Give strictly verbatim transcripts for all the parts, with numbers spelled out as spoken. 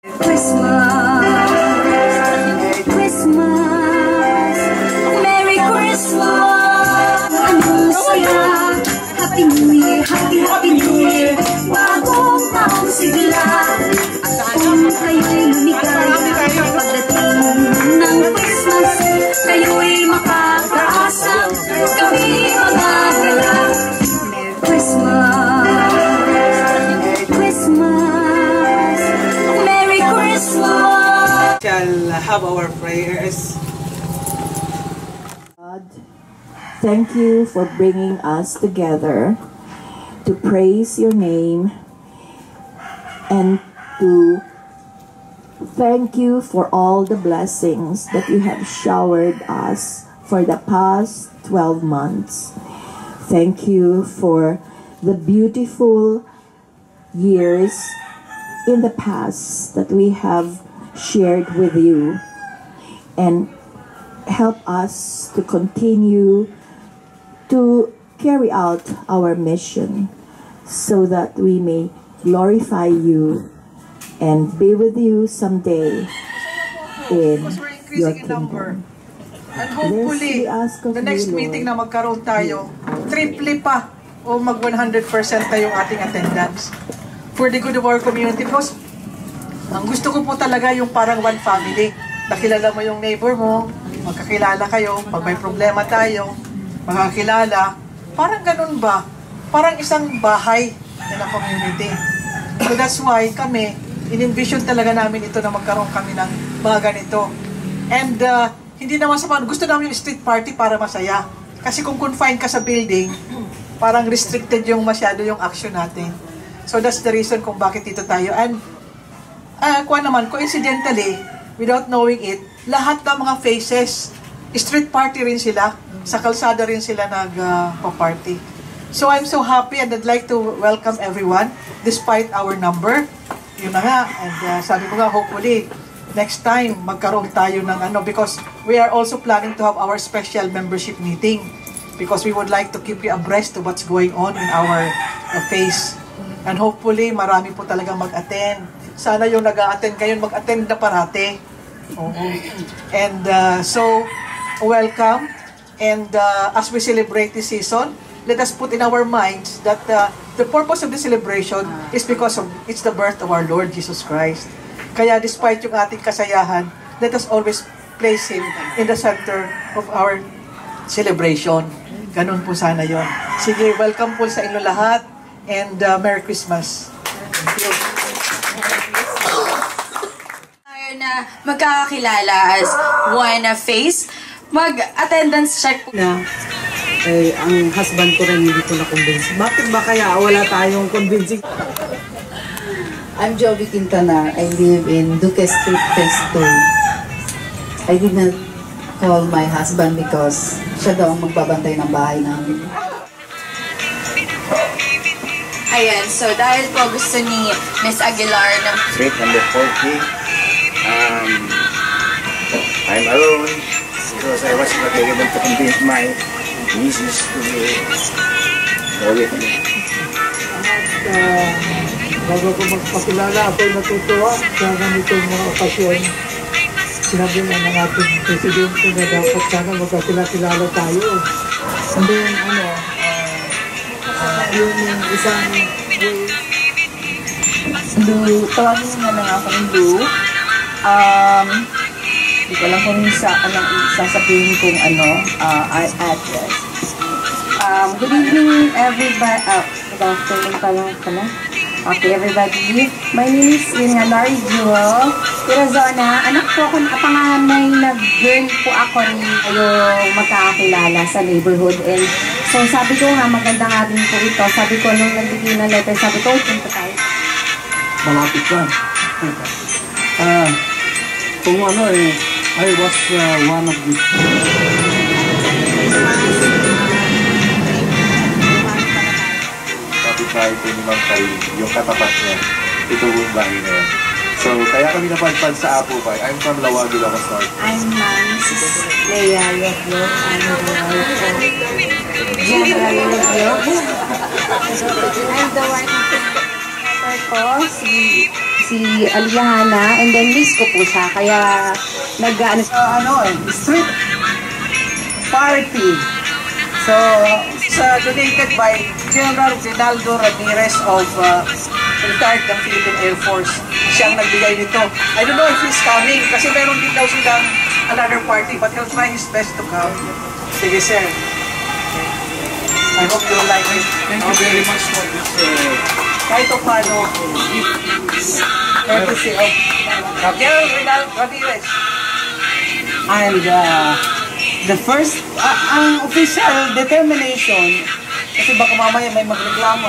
Christmas, Merry Christmas, Merry Christmas. Ano saya, Happy New Year, Happy Happy New Year. Bagong taong sigla, kung kayo'y lumigaya, pagdating ng Christmas, kayo'y makakaasa, kami magagala. Merry Christmas, Merry Christmas, Merry Christmas. Shall have our prayers. God, thank you for bringing us together to praise your name and to thank you for all the blessings that you have showered us for the past twelve months. Thank you for the beautiful years in the past that we have shared with you, and help us to continue to carry out our mission so that we may glorify you and be with you someday in your kingdom. And hopefully, the next meeting na magkaroon tayo, triple pa o mag one hundred percent tayong ating attendance for the good of our community. Because ang gusto ko po talaga yung parang one family. Nakilala mo yung neighbor mo, magkakilala kayo, pag may problema tayo, magkakilala. Parang ganun ba? Parang isang bahay na community. So that's why kami, in-envision talaga namin ito na magkaroon kami ng mga ganito. And uh, hindi naman sa mga, gusto namin yung street party para masaya. Kasi kung confined ka sa building, parang restricted yung masyado yung action natin. So that's the reason kung bakit dito tayo. And uh, kuha naman, coincidentally, without knowing it, lahat ng mga faces, street party rin sila, sa kalsada rin sila nag-party. Uh, so I'm so happy and I'd like to welcome everyone despite our number. Yun na nga, and uh, sabi ko nga, hopefully, next time, magkaroon tayo ng ano, because we are also planning to have our special membership meeting because we would like to keep you abreast to what's going on in our uh, phase. And hopefully, marami po talagang mag-attend. Sana yung nag-a-attend kayo, mag-attend na parate. Oo. And uh, so, welcome. And uh, as we celebrate this season, let us put in our minds that uh, the purpose of the celebration is because of it's the birth of our Lord Jesus Christ. Kaya despite yung ating kasayahan, let us always place Him in the center of our celebration. Ganun po sana yon. Sige, welcome po sa inyo lahat and uh, Merry Christmas. Thank you. Tayo na magkakakilala as one face, mag-attendance check po. Na, eh, ang husband ko rin hindi ko na-convince. Bakit ba kaya wala tayong convincing? I'm Jovi Quintana. I live in Duque Street, Phase two. I did not call my husband because siya daw ang magbabantay ng bahay namin. Ayan, so dahil po gusto ni Miss Aguilar na... Street number forty. Um, I'm alone because I was not able to convince my missus to go with me. At uh, bago ko magpakilala, ako'y natutuwa sa ganitong mga okasyon. Sinabi na ng ating presidente na dapat sana magkakilala tayo. And then, ano, uh, yung isang way. Lou, tawagin na lang akong Lou. Um, hindi ko lang kung isa, anong sasabihin kong ano, uh, address. Um, good evening, everybody. Uh, good afternoon pala pala. Okay, everybody. My name is yun nga, Larry Jewel Tirazona. Anak po ako, panganay na girl po ako rin yung magkakakilala sa neighborhood. And so sabi ko nga, maganda nga din po ito. Sabi ko, nung nagbigay ng letter, sabi ko, punta tayo. Malapit lang. Ah, kung ano eh, I was uh, one of the... Kapitbahay po ni Ma'am Karin, yung katapat niya, ito yung bahay na yan. So, kaya kami napadpad sa Apo Bay. I'm from Lawag, Ilocos Norte. I'm Missus Leia Yogyo. I'm the wife of General Yogyo. I'm the wife of ko, si, si si Aliana, and then miss ko po siya, kaya nag-ano Uh, ano eh, street party. So, sa donated by General Rinaldo Ramirez of uh, retired ng Philippine Air Force. Siyang nagbigay nito. I don't know if he's coming kasi meron din daw silang another party, but he'll try his best to come. Sige, sir. I hope you like it. Thank you very much for this. Uh, Kahit o paano, courtesy of General Rinaldo Ramirez. And uh, the first, uh, ang official determination, kasi baka mamaya may magreklamo.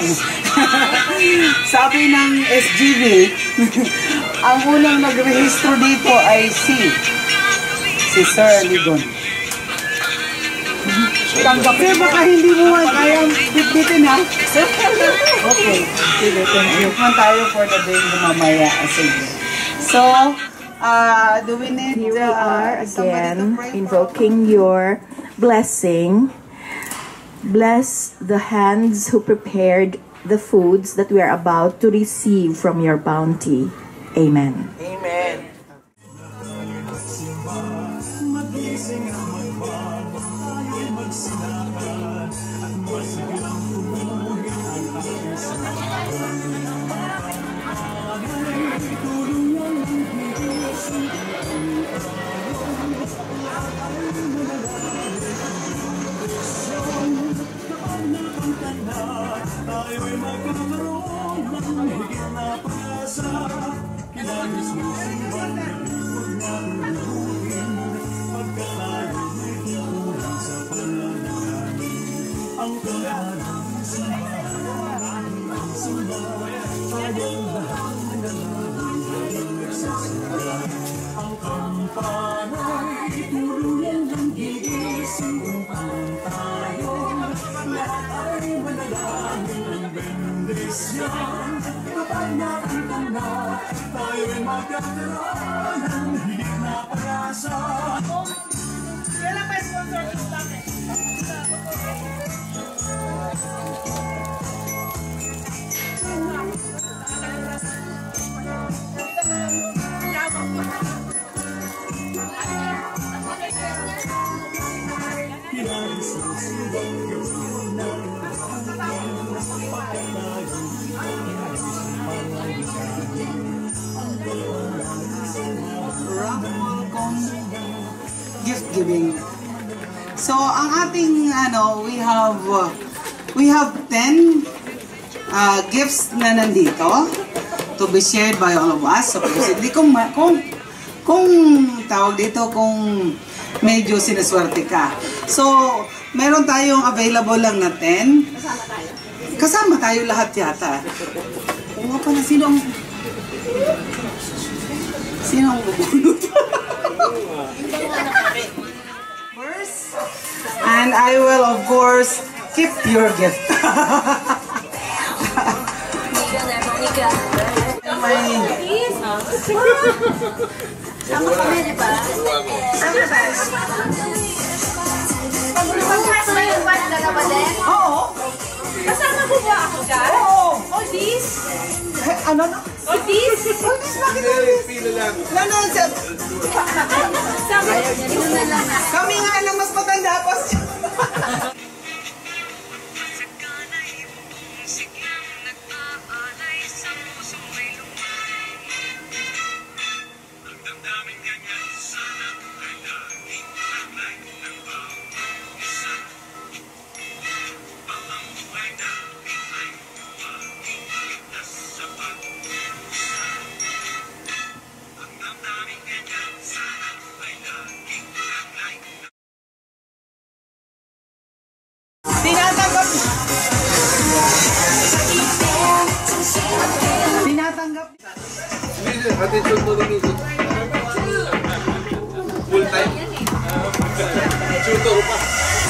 Sabi ng S G B, ang unang nagrehistro dito ay si, si Sir Ligon. Tanggapin baka hindi mo kayang bitbitin ha? Okay, sige, thank you. Kung tayo for the day mamaya. Sige. So, uh, do we need Here we uh, are somebody to again, pray for? invoking your blessing. Bless the hands who prepared the foods that we are about to receive from your bounty. Amen. Amen. Gift giving. So ang ating ano, we have uh, we have ten uh, gifts na nandito to be shared by all of us. So hindi kung kung kung tawag dito kung medyo sinaswerte ka. So meron tayong available lang na ten. Kasama tayo. Kasama tayo lahat yata. Kung pa na sino ang sino ang bubunod? First, and I will of course keep your gift. My Sama kami, di ba? Sama ba? Pagbukas mo yung band na naman Oo. Kasama mo ba ako dyan? Oo. All this? Eh, ano na? All this? All this, bakit all this? No, no, sir. Sama, yun na lang. Kami nga lang mas matanda pa. Tinatanggap. Tinatanggap. Attention to the music. Full time. Tutor pa.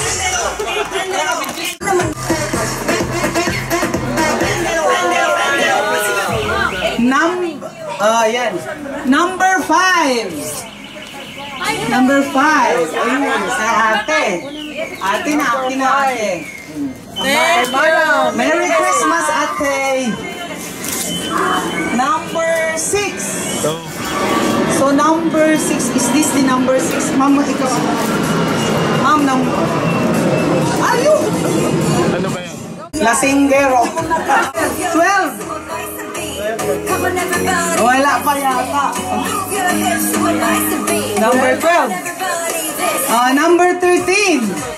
Num uh, yan. Number five. Number five. Ayun, sa ate. Ate na, ate na, ate. Merry Christmas, ate. Number six. So number six, is this the number six? Ma'am, ikaw. Ma'am, number. Ayun! Ano ba yan? Lasinggero. twelve. Wala pa yata. Number twelve. Uh, number thirteen.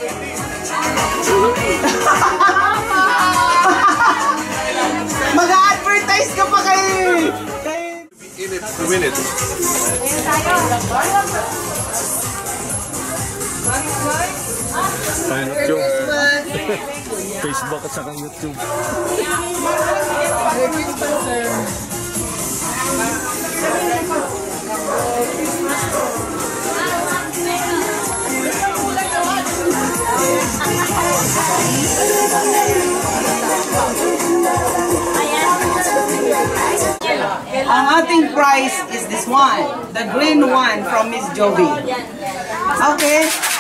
Mag-a-advertise ka pa kay... In it, two minutes. Ay, YouTube. Facebook at saka YouTube. Ang ating prize is this one, the green one from Miss Jovi. Okay.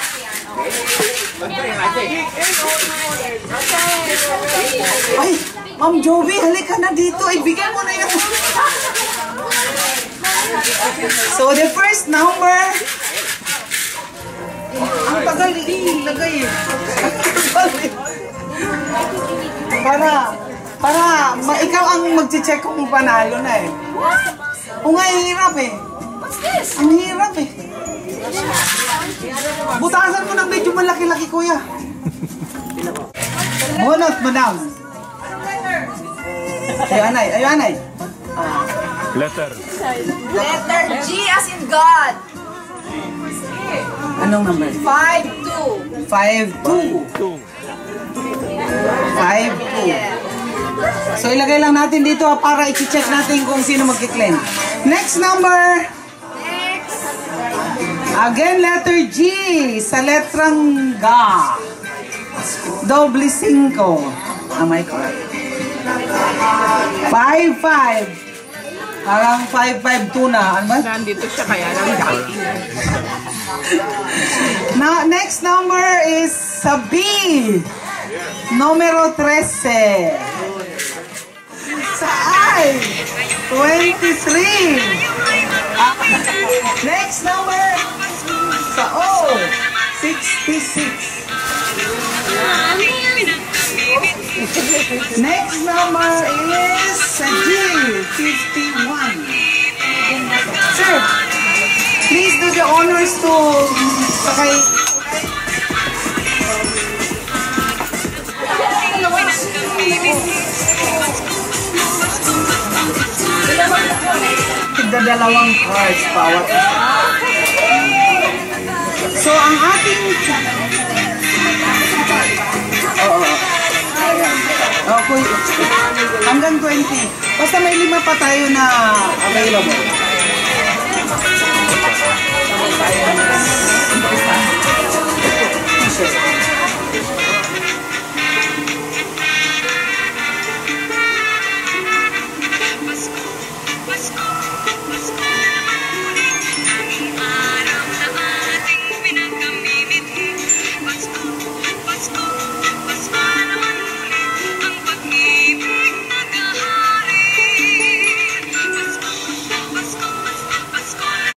Ay, Ma'am Jovi, halika na dito. Ibigay mo na yun. So, the first number. Ang tagal ilagay eh. Para, para, ma, ikaw ang mag-check kung panalo na eh. O nga, hirap eh. Ang hirap eh. Butasan mo ng medyo malaki-laki, kuya. Bunot, madam. Ayo, anay. Ayo, anay. Letter. Letter G as in God. Anong number? Five, two. Five, two. Five, two. So, ilagay lang natin dito para i-check natin kung sino magkiklaim. Next number. Next. Again, letter G. Sa letrang G. Doble cinco. Am I correct? Five, five. Parang five, five, two na. Ano ba? Nandito siya kaya lang. Now, next number is sa B. Numero trece. Sa I. twenty-three. Next number. Sa O. sixty-six. Next number is sa G. fifty-one. Sir, please do the honors to sakay. Tigdadalawang cards bawat isa. So, ang ating... Oo. Okay. Hanggang twenty. Basta may lima pa tayo na available. Sure.